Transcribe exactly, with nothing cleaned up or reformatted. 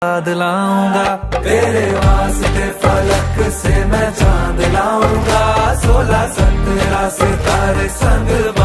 याद लाऊंगा तेरे वास्ते फलक से मैं चांद लाऊंगा, सोलह सत्रह सितारे संग